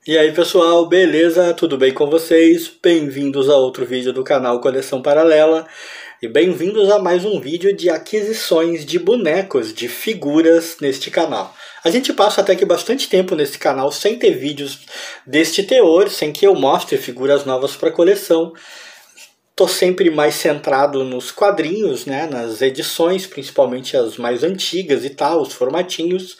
E aí pessoal, beleza? Tudo bem com vocês? Bem-vindos a outro vídeo do canal Coleção Paralela e bem-vindos a mais um vídeo de aquisições de bonecos, de figuras neste canal. A gente passa até que bastante tempo nesse canal sem ter vídeos deste teor, sem que eu mostre figuras novas para coleção. Tô sempre mais centrado nos quadrinhos, né, nas edições, principalmente as mais antigas e tal, os formatinhos.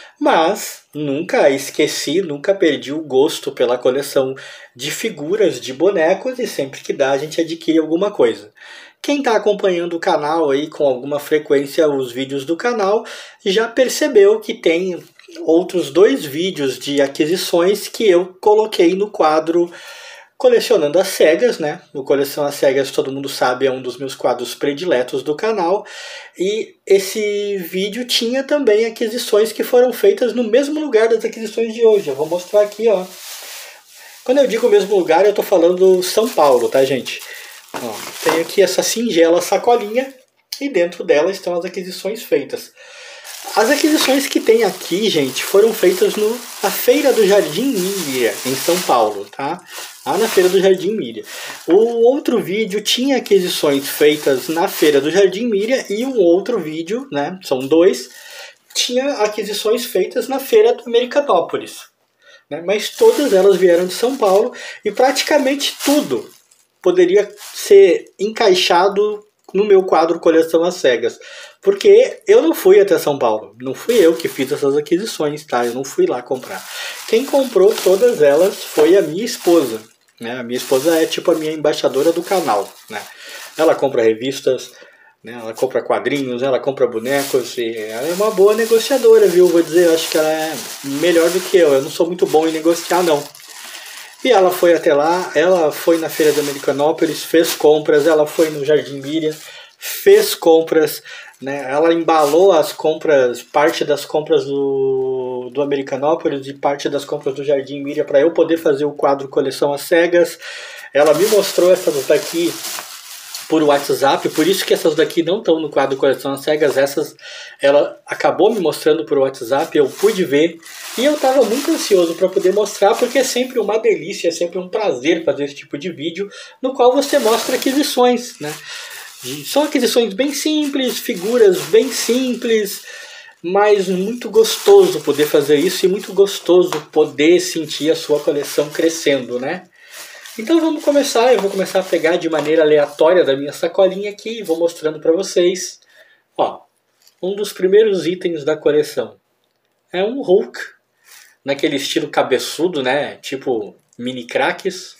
Mas nunca esqueci, nunca perdi o gosto pela coleção de figuras, de bonecos, e sempre que dá a gente adquire alguma coisa. Quem está acompanhando o canal aí com alguma frequência, os vídeos do canal, já percebeu que tem outros dois vídeos de aquisições que eu coloquei no quadro Colecionando às Cegas, né? O Coleção às Cegas, todo mundo sabe, é um dos meus quadros prediletos do canal. E esse vídeo tinha também aquisições que foram feitas no mesmo lugar das aquisições de hoje. Eu vou mostrar aqui, ó. Quando eu digo mesmo lugar, eu tô falando São Paulo, tá, gente? Ó, tem aqui essa singela sacolinha e dentro dela estão as aquisições feitas. As aquisições que tem aqui, gente, foram feitas na Feira do Jardim Miriam, em São Paulo, tá? Lá na Feira do Jardim Miriam. O outro vídeo tinha aquisições feitas na Feira do Jardim Miriam e um outro vídeo, né, são dois, tinha aquisições feitas na Feira do Americanópolis, né? Mas todas elas vieram de São Paulo e praticamente tudo poderia ser encaixado no meu quadro Coleção às Cegas. Porque eu não fui até São Paulo. Não fui eu que fiz essas aquisições, tá? Eu não fui lá comprar. Quem comprou todas elas foi a minha esposa, né? A minha esposa é tipo a minha embaixadora do canal, né? Ela compra revistas, né? Ela compra quadrinhos, ela compra bonecos. E ela é uma boa negociadora, viu? Vou dizer, eu acho que ela é melhor do que eu. Eu não sou muito bom em negociar, não. E ela foi até lá, ela foi na Feira do Americanópolis, fez compras, ela foi no Jardim Miriam, fez compras, né? Ela embalou as compras, parte das compras do Americanópolis e parte das compras do Jardim Miriam para eu poder fazer o quadro Coleção às Cegas. Ela me mostrou essas daqui por WhatsApp, por isso que essas daqui não estão no quadro Coleção às Cegas. Essas ela acabou me mostrando por WhatsApp, eu pude ver e eu estava muito ansioso para poder mostrar, porque é sempre uma delícia, é sempre um prazer fazer esse tipo de vídeo no qual você mostra aquisições, né? São aquisições bem simples, figuras bem simples, mas muito gostoso poder fazer isso e muito gostoso poder sentir a sua coleção crescendo, né? Então vamos começar, eu vou começar a pegar de maneira aleatória da minha sacolinha aqui e vou mostrando para vocês. Ó, um dos primeiros itens da coleção é um Hulk, naquele estilo cabeçudo, né? Tipo mini craques.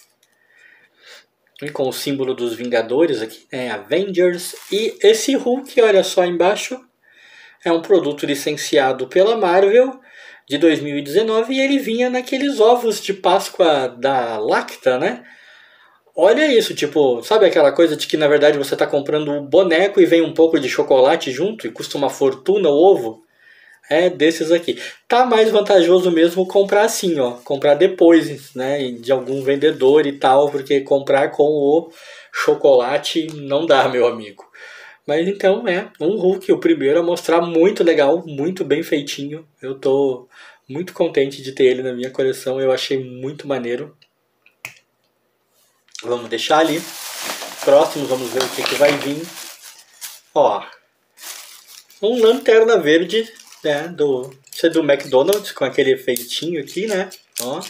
E com o símbolo dos Vingadores aqui, né? Avengers. E esse Hulk, olha só embaixo, é um produto licenciado pela Marvel de 2019 e ele vinha naqueles ovos de Páscoa da Lacta, né? Olha isso, tipo, sabe aquela coisa de que na verdade você está comprando um boneco e vem um pouco de chocolate junto e custa uma fortuna o ovo? É desses aqui. Tá mais vantajoso mesmo comprar assim, ó, comprar depois, né, de algum vendedor e tal, porque comprar com o chocolate não dá, meu amigo. Mas então um Hulk, o primeiro a mostrar, muito legal, muito bem feitinho. Eu tô muito contente de ter ele na minha coleção, eu achei muito maneiro. Vamos deixar ali. Próximo, vamos ver o que vai vir. Ó, um Lanterna Verde, né, isso é do McDonald's, com aquele efeitinho aqui, né, ó.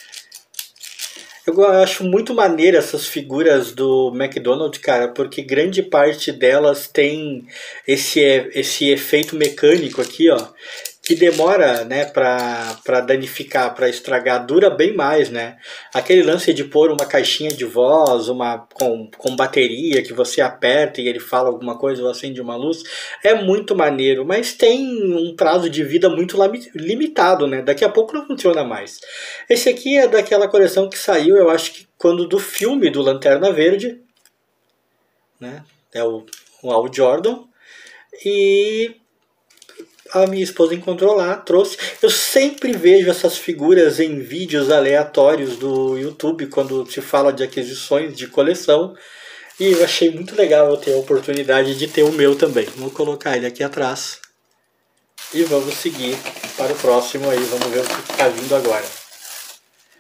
Eu acho muito maneiro essas figuras do McDonald's, cara, porque grande parte delas tem esse efeito mecânico aqui, ó, que demora, né, para danificar, para estragar, dura bem mais, né? Aquele lance de pôr uma caixinha de voz, com bateria que você aperta e ele fala alguma coisa ou acende uma luz, é muito maneiro, mas tem um prazo de vida muito limitado, né? Daqui a pouco não funciona mais. Esse aqui é daquela coleção que saiu, eu acho que quando do filme do Lanterna Verde, né? É o Hal Jordan. E a minha esposa encontrou lá, trouxe. Eu sempre vejo essas figuras em vídeos aleatórios do YouTube quando se fala de aquisições de coleção. E eu achei muito legal eu ter a oportunidade de ter o meu também. Vou colocar ele aqui atrás. E vamos seguir para o próximo aí. Vamos ver o que está vindo agora.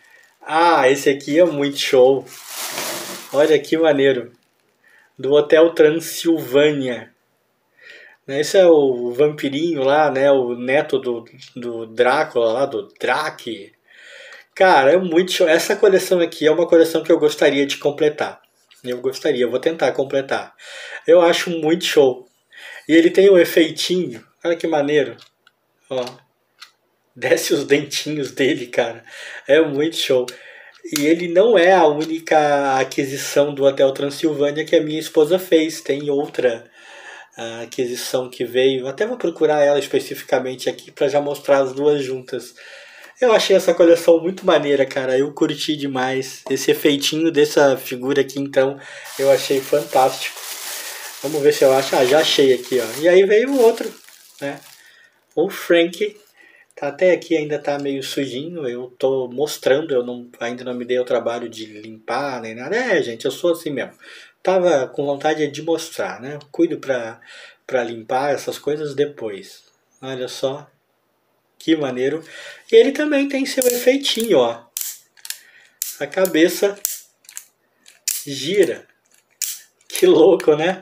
Ah, esse aqui é muito show. Olha que maneiro. Do Hotel Transilvânia. Esse é o vampirinho lá, né? O neto do Drácula lá, do Drake. Cara, é muito show. Essa coleção aqui é uma coleção que eu gostaria de completar. Eu vou tentar completar. Eu acho muito show. E ele tem um efeitinho. Olha que maneiro. Ó. Desce os dentinhos dele, cara. É muito show. E ele não é a única aquisição do Hotel Transilvânia que a minha esposa fez. Tem outra aquisição que veio. Até vou procurar ela especificamente aqui para já mostrar as duas juntas. Eu achei essa coleção muito maneira, cara. Eu curti demais. Esse efeitinho dessa figura aqui, então, eu achei fantástico. Vamos ver se eu acho. Ah, já achei aqui, ó. E aí veio o outro, né? O Frank. Tá, até aqui ainda tá meio sujinho. Eu tô mostrando, ainda não me dei o trabalho de limpar nem nada. É, gente, eu sou assim mesmo. Tava com vontade de mostrar, né? Cuido pra limpar essas coisas depois. Olha só. Que maneiro. E ele também tem seu efeitinho, ó. A cabeça gira. Que louco, né?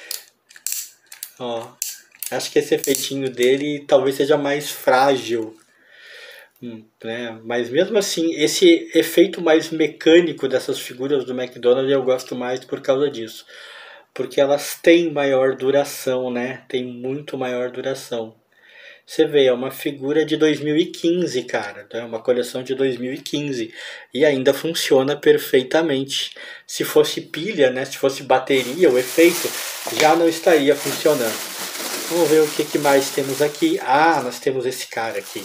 Ó. Acho que esse efeitinho dele talvez seja mais frágil. Né? Mas mesmo assim, esse efeito mais mecânico dessas figuras do McDonald's eu gosto mais por causa disso. Porque elas têm maior duração, né? Tem muito maior duração. Você vê, é uma figura de 2015, cara. É uma coleção de 2015. E ainda funciona perfeitamente. Se fosse pilha, né? Se fosse bateria, o efeito já não estaria funcionando. Vamos ver o que mais temos aqui. Ah, nós temos esse cara aqui.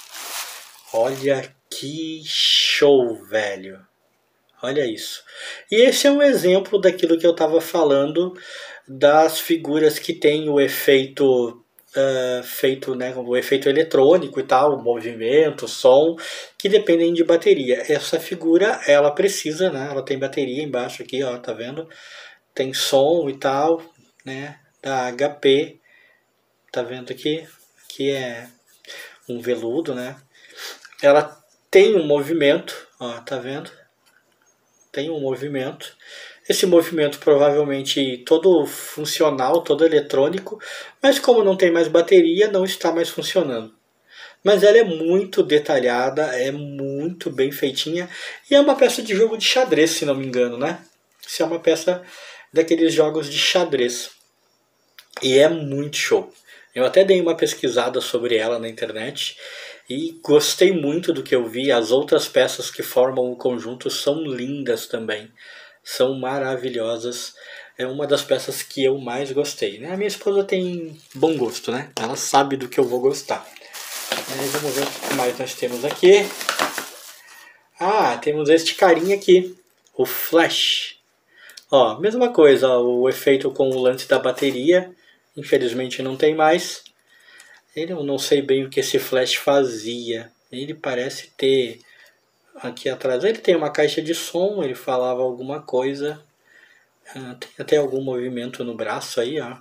Olha que show, velho. Olha isso. E esse é um exemplo daquilo que eu estava falando das figuras que tem o efeito feito, né, o efeito eletrônico e tal, o movimento, o som, que dependem de bateria. Essa figura, ela precisa, né, ela tem bateria embaixo aqui, ó, tá vendo? Tem som e tal, né, da HP, tá vendo aqui? Que é um veludo, né? Ela tem um movimento, ó, tá vendo? Tem um movimento. Esse movimento provavelmente todo funcional, todo eletrônico, mas como não tem mais bateria, não está mais funcionando. Mas ela é muito detalhada, é muito bem feitinha e é uma peça de jogo de xadrez, se não me engano, né? Isso é uma peça daqueles jogos de xadrez. E é muito show. Eu até dei uma pesquisada sobre ela na internet e gostei muito do que eu vi. As outras peças que formam o conjunto são lindas também. São maravilhosas. É uma das peças que eu mais gostei, né? A minha esposa tem bom gosto, né? Ela sabe do que eu vou gostar. Vamos ver o que mais nós temos aqui. Ah, temos este carinha aqui. O Flash. Ó, mesma coisa, ó, o efeito com o lance da bateria. Infelizmente não tem mais. Eu não sei bem o que esse Flash fazia. Ele parece ter... Aqui atrás ele tem uma caixa de som, ele falava alguma coisa. Tem até algum movimento no braço aí, ó.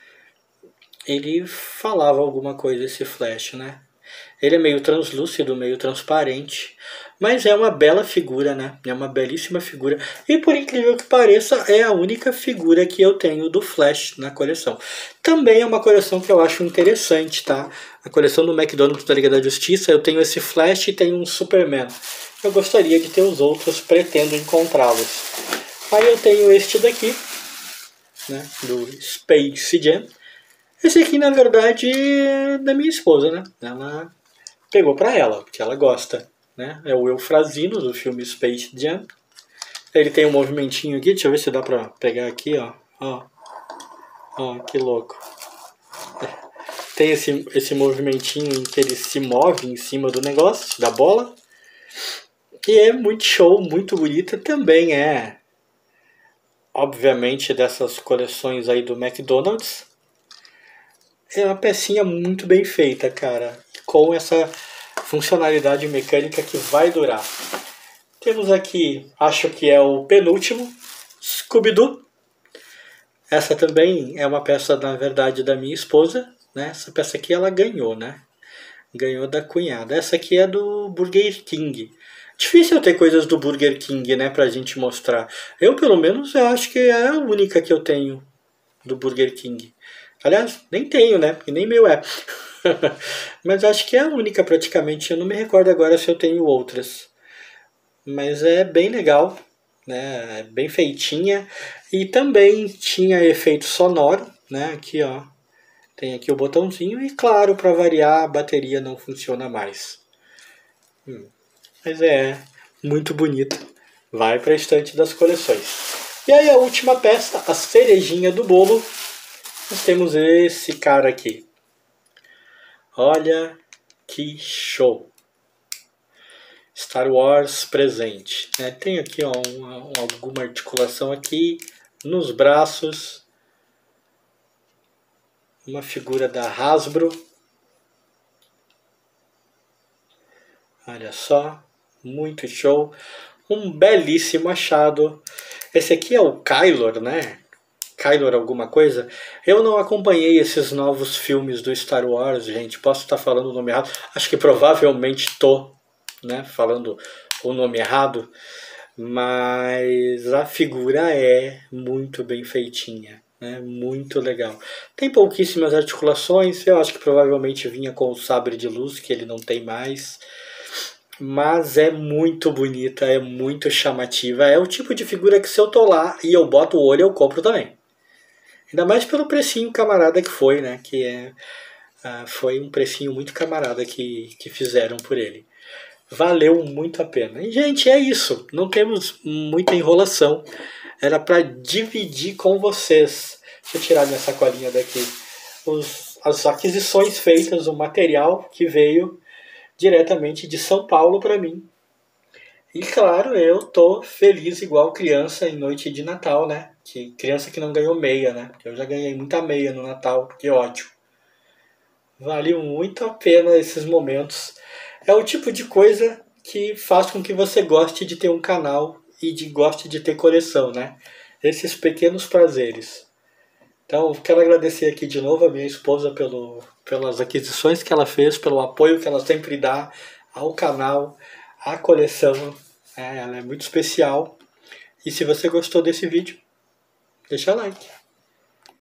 Ele falava alguma coisa, esse Flash, né? Ele é meio translúcido, meio transparente. Mas é uma bela figura, né? É uma belíssima figura. E por incrível que pareça, é a única figura que eu tenho do Flash na coleção. Também é uma coleção que eu acho interessante, tá? A coleção do McDonald's da Liga da Justiça, eu tenho esse Flash e tenho um Superman. Eu gostaria de ter os outros, pretendo encontrá-los. Aí eu tenho este daqui, né? Do Space Jam. Esse aqui, na verdade, é da minha esposa, né? Ela pegou pra ela, porque ela gosta, né? É o Eufrazino, do filme Space Jam. Ele tem um movimentinho aqui, deixa eu ver se dá pra pegar aqui, ó. Ó, que louco. Tem esse movimentinho em que ele se move em cima do negócio, da bola. E é muito show, muito bonita. Também é, obviamente, dessas coleções aí do McDonald's. É uma pecinha muito bem feita, cara. Com essa funcionalidade mecânica que vai durar. Temos aqui, acho que é o penúltimo, Scooby-Doo. Essa também é uma peça, na verdade, da minha esposa, né? Essa peça aqui ela ganhou, né? Ganhou da cunhada. Essa aqui é do Burger King. Difícil ter coisas do Burger King, né, pra gente mostrar. Eu, pelo menos, eu acho que é a única que eu tenho do Burger King. Aliás, nem tenho, né, porque nem meu é. Mas acho que é a única praticamente. Eu não me recordo agora se eu tenho outras. Mas é bem legal, né, é bem feitinha. E também tinha efeito sonoro, né, aqui ó. Tem aqui o botãozinho e, claro, para variar, a bateria não funciona mais. Mas é muito bonito. Vai para a estante das coleções. E aí a última peça, a cerejinha do bolo, nós temos esse cara aqui. Olha que show! Star Wars presente. Tem aqui ó, alguma articulação aqui nos braços. Uma figura da Hasbro. Olha só, muito show. Um belíssimo achado. Esse aqui é o Kylo, né? Kylo alguma coisa. Eu não acompanhei esses novos filmes do Star Wars, gente. Posso estar falando o nome errado. Acho que provavelmente tô, né, falando o nome errado. Mas a figura é muito bem feitinha. Muito legal. Tem pouquíssimas articulações. Eu acho que provavelmente vinha com o sabre de luz, que ele não tem mais. Mas é muito bonita, é muito chamativa. É o tipo de figura que se eu tô lá e eu boto o olho, eu compro também. Ainda mais pelo precinho camarada que foi, né? Foi um precinho muito camarada que fizeram por ele. Valeu muito a pena. E, gente, é isso. Não temos muita enrolação. Era para dividir com vocês. Deixa eu tirar minha sacolinha daqui. As aquisições feitas, o material que veio diretamente de São Paulo para mim. E claro, eu tô feliz igual criança em noite de Natal, né? Criança que não ganhou meia, né? Porque eu já ganhei muita meia no Natal, que ótimo. Vale muito a pena esses momentos. É o tipo de coisa que faz com que você goste de ter um canal e goste de ter coleção, né? Esses pequenos prazeres. Então, quero agradecer aqui de novo a minha esposa pelas aquisições que ela fez, pelo apoio que ela sempre dá ao canal, à coleção. Ela é muito especial. E se você gostou desse vídeo, deixa like.